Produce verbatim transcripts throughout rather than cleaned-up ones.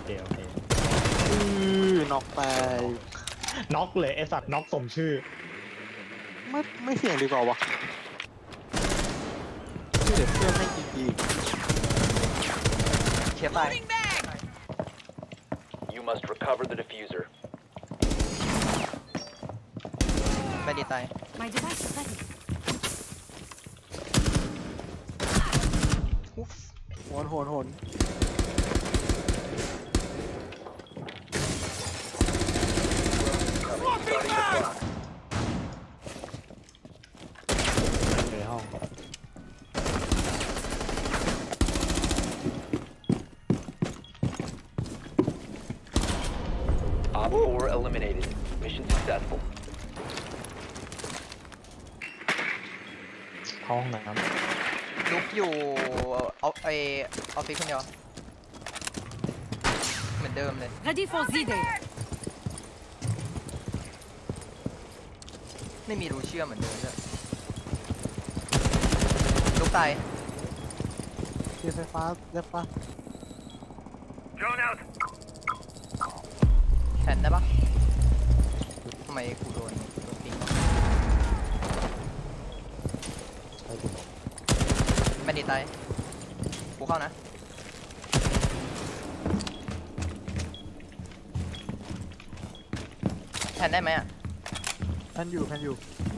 เคโอเคอือน็อกไปน็อกเลยไอสัตว์น็อกสมชื่อไม่ไม่เสี่ยงดีกว่าวะนี่เดี๋ยวเพื่อนไม่จริงๆเชียร์ไป You must recover the diffuser ไม่ดีตายโหนโหนโหนในห้อง Op four eliminated. Mission successful. ห้องน้ำลุกอยู่เอาไอออฟฟิศคนเดียวเหมือนเดิมเลย Ready for Z-Day ไม่มีรูเชื่อมเหมือนเดิมเลยลุกตายเกียร์ไฟฟ้าเรียบปะ Drone out. แทนได้ปะทำไมกูโดนโดนปิงไม่ดีตายกูเข้านะแทนได้ไหมอ่ะแพนอยู่แพนอยู่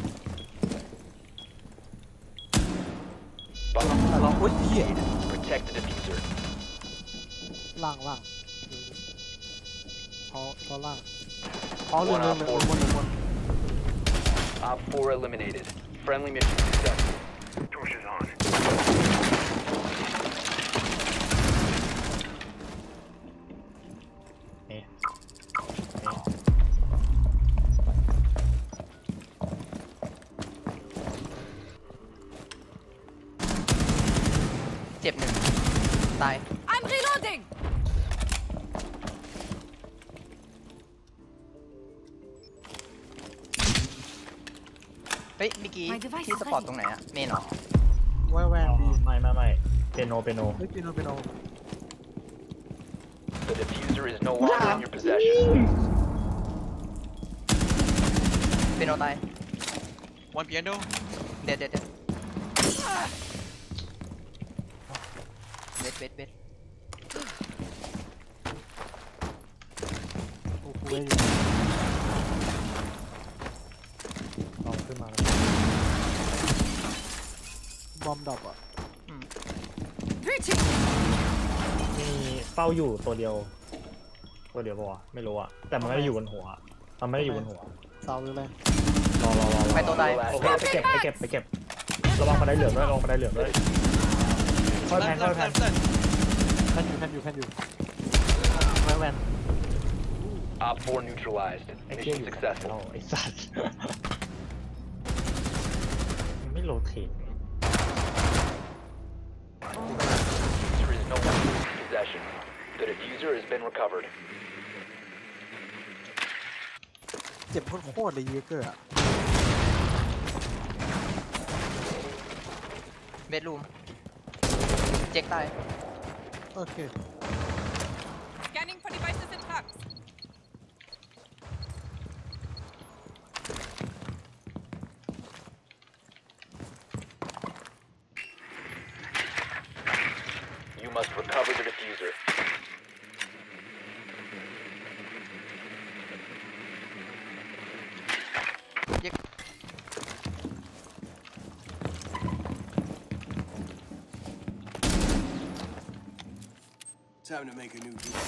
ลองอุ้ยเหี้ย Protect the diffuser. ล่างล่างท้อท้อล่างท้อเรื่องเรื่องเรื่องบนเรื่องบน Op four eliminated. Friendly mission successful. Torches on. นี่เจ็บหนึ่งตาย I'm reloading เฮ้ยเมื่อกี้ที่สปอร์ตตรงไหนอะเมนเหรอแววแววบีไม่ไม่ไม่เปโนเปโนเฮ้ยปีโนปีโน The diffuser is no longer in your possession. เป็นโนตาย One piano. เด็ดเด็ดเด็ดเบ็ดเบ็ดเบ็ดโอ้โหเว้ยอยู่ลองขึ้นมาแล้วบอมดรอปอ่ะ Breaching มีเป้าอยู่ตัวเดียวตัวเดียวปะวะไม่รู้อะแต่มันไม่ได้อยู่บนหัวมันไม่ได้อยู่บนหัวเสาหรืออะไรรอรอรอไปตัวตายโอเคไปเก็บไปเก็บไปเก็บระวังบันไดเหลืองด้วยระวังบันไดเหลืองด้วยค่อยแพน Left, ค่อย left, แพน left, left. แพนอยู่แพนอยู่แพนอยู่แววแวน Op four neutralized. ไอ้เชี่ย Mission อยู่ successful. ไอ้สัตว์มันไม่โรเทต Diffuser is no longer in your possession. The diffuser has been recovered. เจ็บโคตรเลยเยเกอร์อ่ะเบดรูมเจ็กตายโอเค Scanning for devices and traps You must recover the diffuser. Time to make a new deal.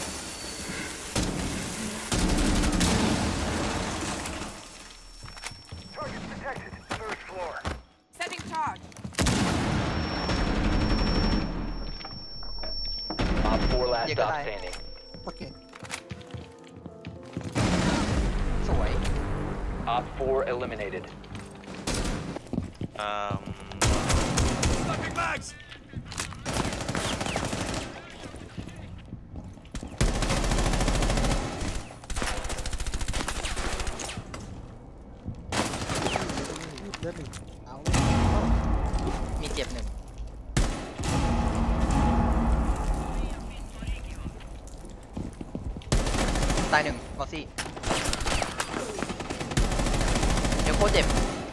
Target detected. Third floor. Setting charge Op four last Yeah, stop goodbye. standing. โอเคสวย Op four eliminated. Um. Fucking bags. เลือดหนึ่งเอามีเจ็บหนึ่งตายหนึ่งมอสซี่เดี๋ยวโคตรเจ็บ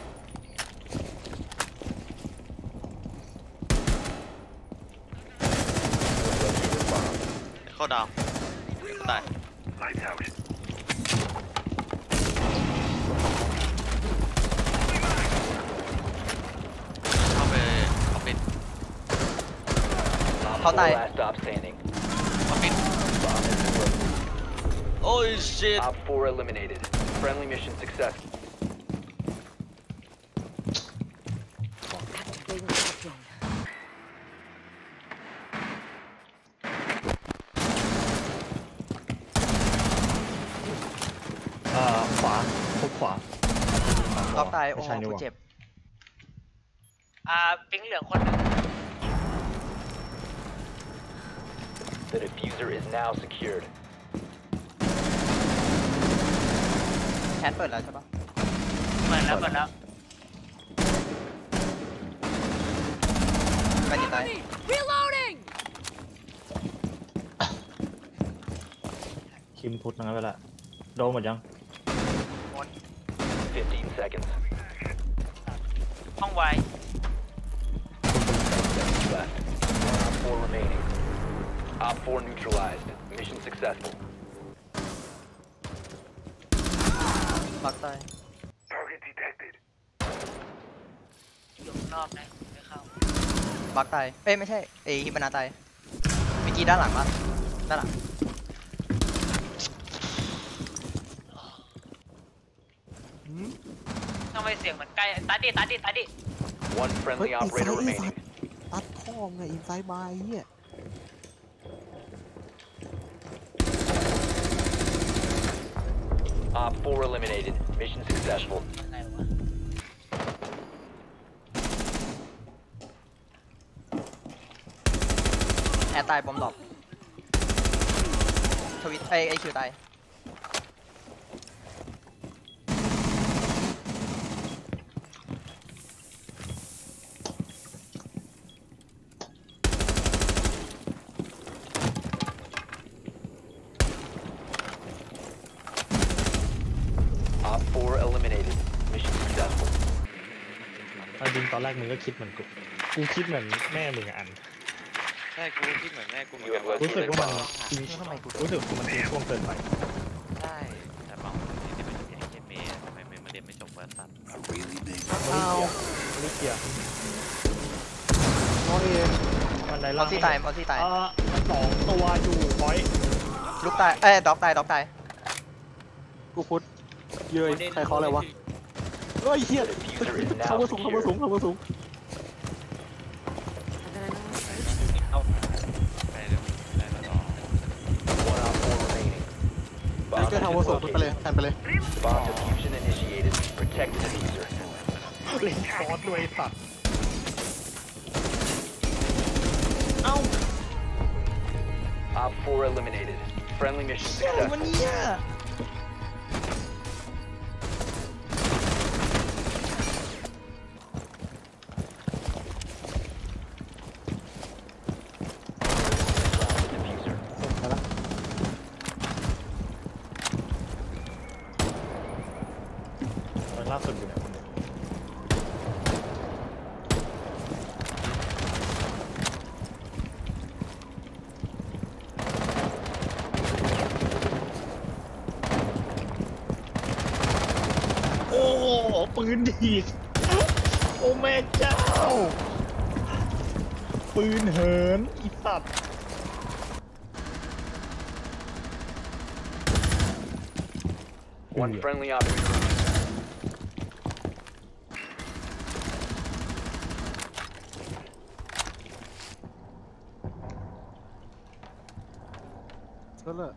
เข้าดาวตาย Lights out. เข้าไปเอาปิด Op เขาตาย four last stop standing. เอาปิด Bomb has been planted. โอ้ย shit Op four eliminated. Friendly mission successful. Activating shotgun. เอ่อขวาพบขวาล็อกตายโอ้ไม่โหใช่นี่หกูว่าเจ็บอ่าปิงเหลืองคนหนึ่ง The diffuser is now secured. แฮนเปิดแล้วใช่ปะเปิดแล้วเปิดแล้วไปติดตาย Reloading. คิมพุทธนั่นไปละโดนหมดยัง fifteen seconds. ห้องไว Left. Op four remaining. Op four neutralized. Mission successful. ล็อกตาย Target detected. อยู่ข้างนอกนะไม่เข้าล็อกตายเอ้ยไม่ใช่เอ้ยฮิบานาตายเมื่อกี้ด้านหลังปะด้านหลังทำไมเสียงเหมือนใกล้ตัดดิตัดดิตัดดิ One เฮ้ย friendly ไอ้ไซ operator ไอ้สัต remaining. ว์ตัดพ่อไงอินไซด์บายเฮีย Op four eliminated. Mission successful. ยังไงวะแอร์ตายบอมดรอปทวิตไอไอคิวตาย Op four eliminated. Mission successful. เอาจริงตอนแรกมึงก็คิดเหมือนกูกูคิดเหมือนแม่มึงอะอันใช่กูคิดเหมือนแม่กูเหมือน You กัน have ว่ารู้สึกว่ามัน located ทิ้งรู้สึกว่ามันทิ้งช่วงเกินไปใช่แต่บางคนที่เป็นไอ้เจเมย์ทำไมไม่มาเรียนไม่จบเบอร์สัตว์อ้าวลิเกียน้องเองมันได้มอล่าสงซี่ตายมอสซี่ตายเอ่อมันสองตัวอยู่พอยต์ลูกตายเอ้ยด็อกตายด็อกตายกูพุทธเย้ยใครเคาะอะไรวะเฮ้ยเฮียเข้ามาสูงเข้ามาสูงเข้ามาสูงไปเร็วไปแล้วต่อ One op four remaining. ไอ้ Bomb เจ้า has ทาวเวอ been ร์สูงไปเลย located. แทนไปเลย Bomb diffusion initiated. Protect the diffuser. เล่นคอร์สด้วยสัตว์ Op four eliminated. Friendly mission successful. The diffuser. ไปละตอนล่าสุดอยู่เนี่ยคนเดียวโอ้โหปืนดีดโอ้แม่เจ้า ปืนเหินอีสัตว์ One friendly operator. ก็เลย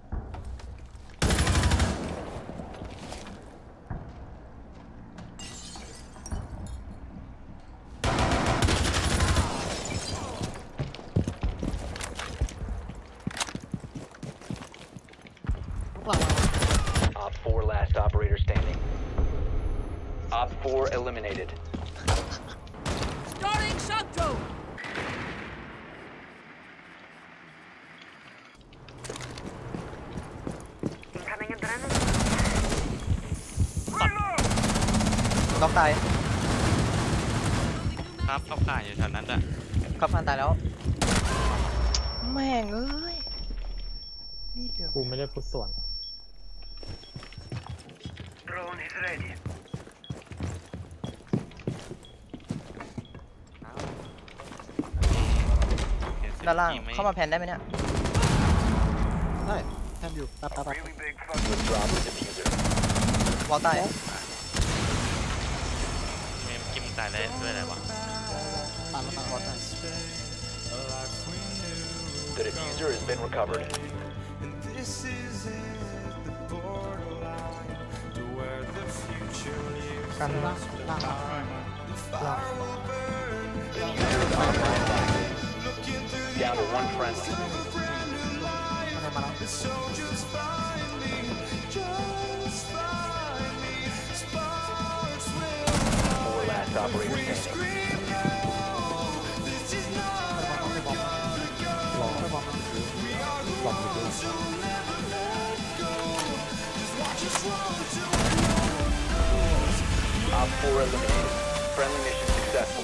Op four last operator standing. Op four eliminated. Starting shock drone. นน็อกตายครับเข้าข่ายอยู่แถวนั้นอะครับพันตายแล้วแม่งเอ้ยนี่เดียวกูไม่ได้พูดส่วน Drone is ready. ด้านล่างเข้ามาแพนได้ไหมเนี่ยได้แทนอยู่แป๊บแป๊บแป๊บ Really big fuck. Let's drop the diffuser. วอลตายเมื่อกี้มึงตายได้ด้วยอะไรวะตามมาตามวอลตาย The diffuser has been recovered. กันล่างล่างล่างล่าง The diffuser is online. Down to one friendly. อะไรมาแล้ว Four last operators standing. ไม่บอกไม่บอกไม่บอกหลอกอยู่ด้วย Op four eliminated. Friendly mission successful.